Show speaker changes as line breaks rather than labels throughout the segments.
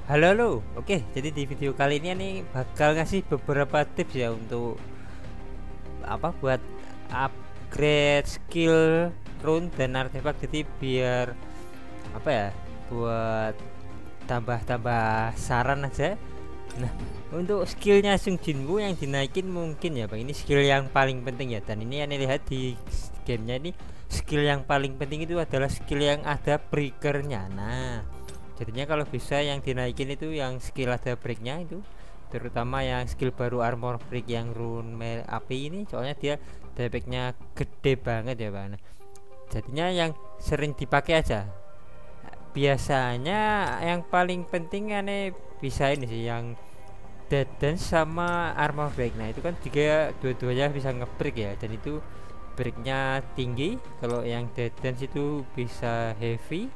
Halo halo, oke. Jadi di video kali ini nih bakal ngasih beberapa tips ya untuk buat upgrade skill rune dan artefak. Jadi biar apa ya, buat tambah-tambah saran aja. Nah, untuk skillnya Sung Jinwoo yang dinaikin mungkin ya bang, ini skill yang paling penting ya. Dan ini yang lihat di gamenya ini, skill yang paling penting itu adalah skill yang ada breakernya. Nah, jadinya kalau bisa yang dinaikin itu yang skill ada breaknya itu, terutama yang skill baru armor break yang rune api ini, soalnya dia damage-nya gede banget ya bang. Nah, jadinya yang sering dipakai aja biasanya yang paling penting aneh bisa ini sih, yang dead dance sama armor break. Nah itu kan juga dua-duanya bisa ngebreak ya, dan itu breaknya tinggi. Kalau yang dead dance itu bisa heavy,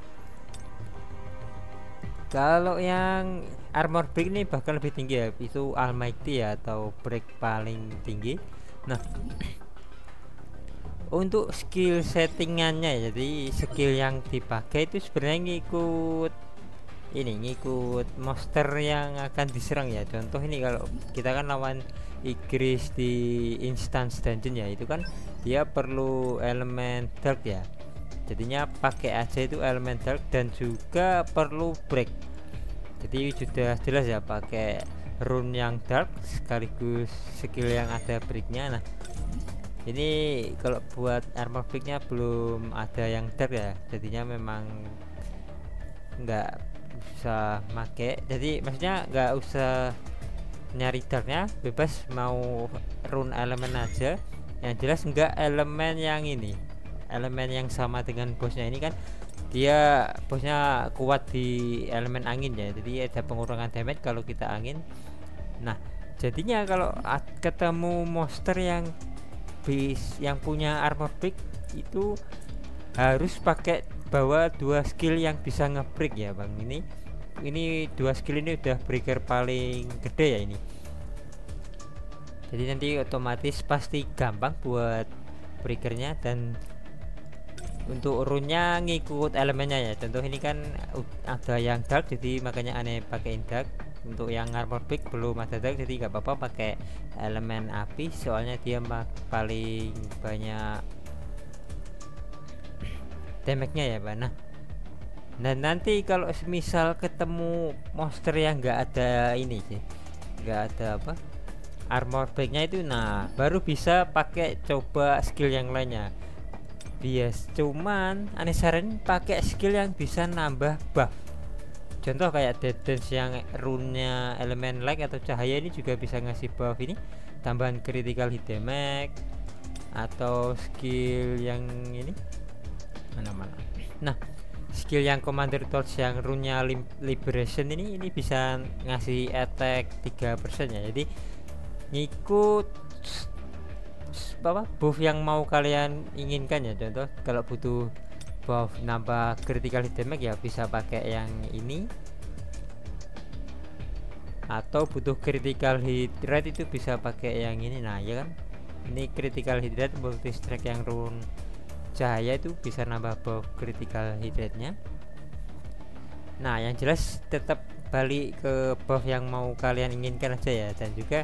kalau yang armor break ini bahkan lebih tinggi ya, itu almighty ya, atau break paling tinggi. Nah, untuk skill settingannya, jadi skill yang dipakai itu sebenarnya ngikut monster yang akan diserang ya. Contoh ini, kalau kita kan lawan Igris di instance dungeon ya, itu kan dia perlu elemen dark ya, jadinya pakai aja itu elemen dark, dan juga perlu break. Jadi sudah jelas ya, pakai rune yang dark sekaligus skill yang ada breaknya. Nah ini kalau buat armor breaknya belum ada yang dark ya, jadinya memang nggak usah make. Jadi maksudnya nggak usah nyari darknya, bebas mau rune elemen aja, yang jelas nggak elemen yang ini, elemen yang sama dengan bosnya. Ini kan dia bosnya kuat di elemen angin ya, jadi ada pengurangan damage kalau kita angin. Nah jadinya kalau ketemu monster yang punya armor break, itu harus pakai bawa dua skill yang bisa ngebreak ya bang. Ini dua skill ini udah breaker paling gede ya ini, jadi nanti otomatis pasti gampang buat breakernya. Dan untuk runnya ngikut elemennya ya, contoh ini kan ada yang dark, jadi makanya aneh pakai dark. Untuk yang armor break belum ada dark, jadi nggak apa-apa pakai elemen api, soalnya dia paling banyak damage-nya ya Pak. Nah, dan nanti kalau misal ketemu monster yang nggak ada ini sih, nggak ada armor breaknya itu, nah baru bisa pakai coba skill yang lainnya. Cuman aneh saran pakai skill yang bisa nambah buff. Contoh kayak dead dance yang rune-nya elemen light atau cahaya, ini juga bisa ngasih buff ini, tambahan critical hit damage. Atau skill yang ini mana. Nah, skill yang commander torch yang rune-nya liberation ini bisa ngasih attack 3% ya. Jadi ngikut buff yang mau kalian inginkan ya. Contoh kalau butuh buff nambah critical hit damage ya bisa pakai yang ini, atau butuh critical hit rate itu bisa pakai yang ini. Nah ya kan, ini critical hit rate multi strike yang rune cahaya itu bisa nambah buff critical hit rate nya. Nah yang jelas tetap balik ke buff yang mau kalian inginkan aja ya. Dan juga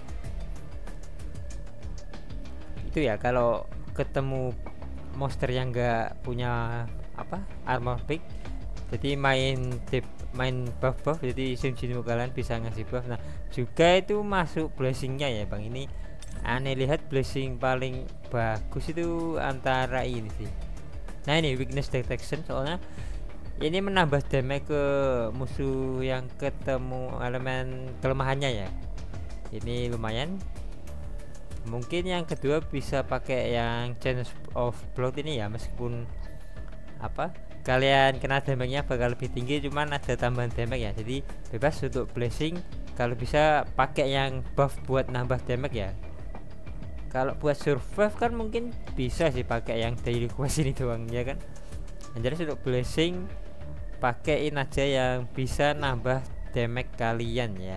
itu ya, kalau ketemu monster yang enggak punya armor pick, jadi main buff, jadi Sung Jinwoo kalian bisa ngasih buff. Nah juga itu masuk blessingnya ya bang. Ini aneh lihat blessing paling bagus itu antara ini sih. Nah ini weakness detection, soalnya ini menambah damage ke musuh yang ketemu elemen kelemahannya ya, ini lumayan. Mungkin yang kedua bisa pakai yang chance of blood ini ya, meskipun kalian kena damage-nya bakal lebih tinggi, cuman ada tambahan damage ya, jadi bebas untuk blessing. Kalau bisa pakai yang buff buat nambah damage ya. Kalau buat survive kan mungkin bisa sih pakai yang daily quest ini doang ya kan. Jadi untuk blessing pakaiin aja yang bisa nambah damage kalian ya.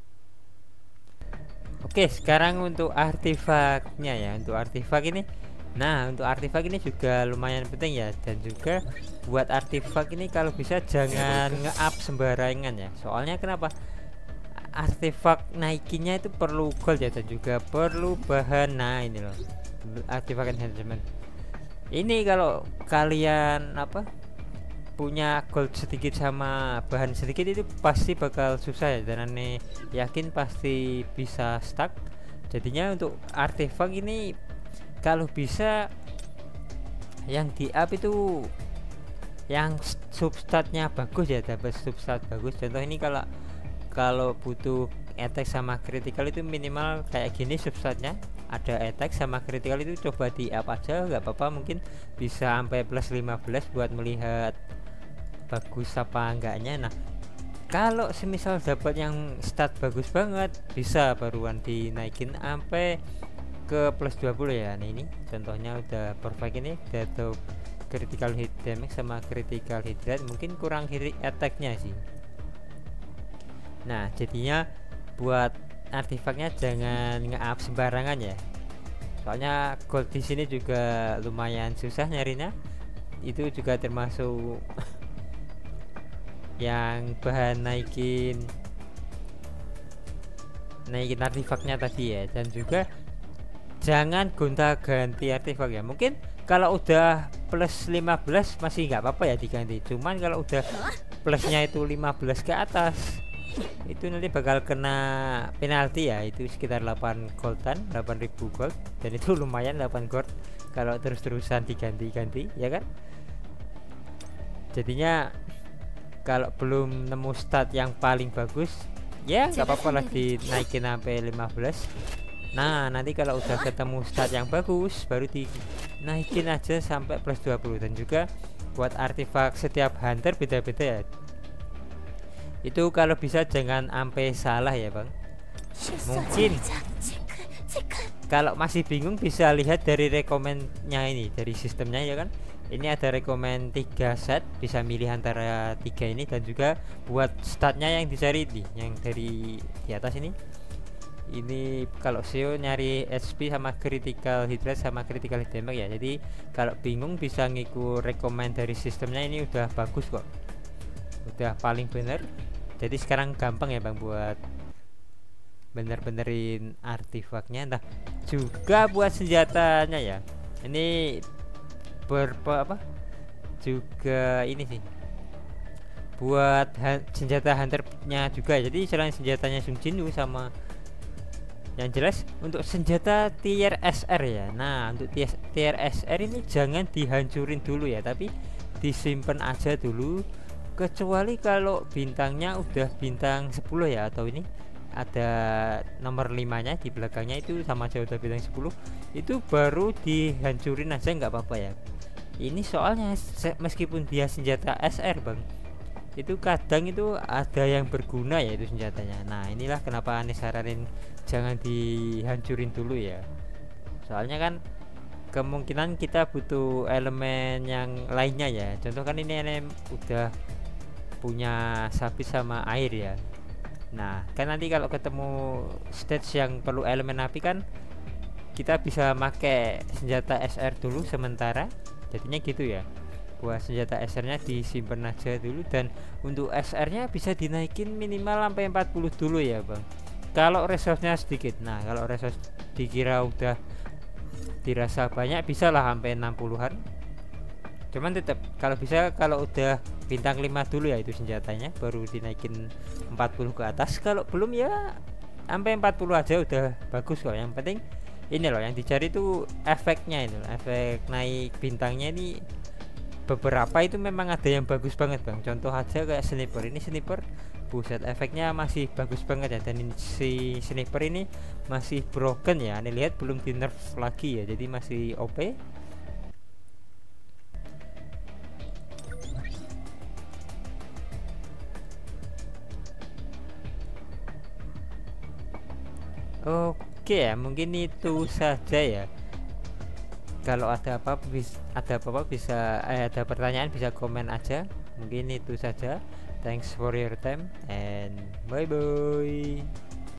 Oke, sekarang untuk artefaknya ya. Untuk artefak ini Nah, untuk artefak ini juga lumayan penting ya, dan juga buat artefak ini kalau bisa jangan nge-up sembarangan ya. Soalnya kenapa? Artefak naikinnya itu perlu gold ya, dan juga perlu bahan. Nah, ini loh. Artefak enhancement. Ini kalau kalian apa? Punya gold sedikit sama bahan sedikit itu pasti bakal susah ya, dan aneh yakin pasti bisa stuck. Jadinya untuk artefak ini kalau bisa yang di up itu yang substatnya bagus ya, dapat substat bagus. Contoh ini kalau butuh attack sama critical itu minimal kayak gini substatnya, ada attack sama critical itu coba di up aja, nggak apa-apa, mungkin bisa sampai plus 15 buat melihat bagus apa enggaknya. Nah, kalau semisal dapat yang stat bagus banget bisa baruan dinaikin sampai ke plus 20 ya. Nah, ini contohnya udah perfect, ini udah critical hit damage sama critical hit rate, mungkin kurang hit attack-nya sih. Nah, jadinya buat artefaknya jangan nge-up sembarangan ya. Soalnya gold di sini juga lumayan susah nyarinya. Itu juga termasuk yang bahan naikin artefaknya tadi ya. Dan juga jangan gonta-ganti artefak ya. Mungkin kalau udah plus 15 masih nggak apa-apa ya diganti. Cuman kalau udah plusnya itu 15 ke atas, itu nanti bakal kena penalti ya. Itu sekitar 8 goldan, 8000 gold, dan itu lumayan 8 gold kalau terus-terusan diganti-ganti ya kan. Jadinya kalau belum nemu stat yang paling bagus ya nggak apa-apa lah dinaikin sampai 15. Nah, nanti kalau udah ketemu stat yang bagus baru dinaikin aja sampai plus 20. Dan juga buat artefak setiap hunter beda-beda ya. Itu kalau bisa jangan sampai salah ya bang. Mungkin kalau masih bingung bisa lihat dari rekomennya ini, dari sistemnya ya kan. Ini ada rekomen 3 set, bisa milih antara 3 ini. Dan juga buat statnya yang dicari nih, yang dari di atas ini kalau SEO nyari HP sama critical hit rate sama critical hit damage ya. Jadi kalau bingung bisa ngikut rekomen dari sistemnya, ini udah bagus kok, udah paling bener. Jadi sekarang gampang ya bang buat bener-benerin artefaknya. Nah, juga buat senjatanya ya, ini juga ini sih buat senjata hunternya juga. Jadi selain senjatanya Sung Jinwoo sama yang jelas untuk senjata tier SR ya. Nah, untuk tier SR ini jangan dihancurin dulu ya, tapi disimpan aja dulu, kecuali kalau bintangnya udah bintang 10 ya, atau ini ada nomor 5 nya di belakangnya itu sama aja udah bintang 10, itu baru dihancurin aja nggak apa-apa ya. Ini soalnya meskipun dia senjata SR bang, itu kadang itu ada yang berguna ya itu senjatanya. Nah, inilah kenapa aneh saranin jangan dihancurin dulu ya. Soalnya kan kemungkinan kita butuh elemen yang lainnya ya. Contoh kan ini elemen udah punya sapi sama air ya. Nah, kan nanti kalau ketemu stage yang perlu elemen api kan kita bisa pakai senjata SR dulu sementara. Jadinya gitu ya. Buat senjata SR nya disimpan aja dulu. Dan untuk SR nya bisa dinaikin minimal sampai 40 dulu ya bang, kalau resource nya sedikit. Nah, kalau resource dikira udah dirasa banyak bisa lah sampai 60-an. Cuman tetap kalau bisa kalau udah bintang 5 dulu ya itu senjatanya, baru dinaikin 40 ke atas. Kalau belum ya sampai 40 aja udah bagus kok. Yang penting ini loh yang dicari tuh efeknya, itu efek naik bintangnya. Ini beberapa itu memang ada yang bagus banget bang. Contoh aja kayak sniper. Ini sniper buset efeknya masih bagus banget ya. Dan si sniper ini masih broken ya, anda lihat belum di nerf lagi ya, jadi masih OP. Oke ya, mungkin itu saja ya. Kalau ada apa-apa bisa ada pertanyaan bisa komen aja. Mungkin itu saja. Thanks for your time and bye bye.